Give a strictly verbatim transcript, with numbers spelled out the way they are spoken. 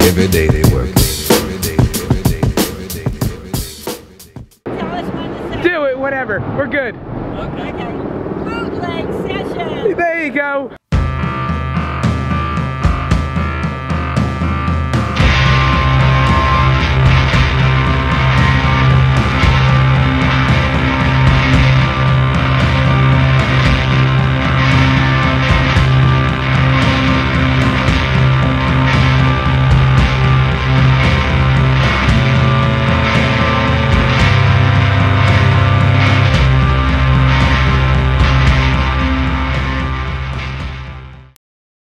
every day they work. Tell us when to say. Do it, whatever. We're good. Okay. Bootleg Sessions. There you go.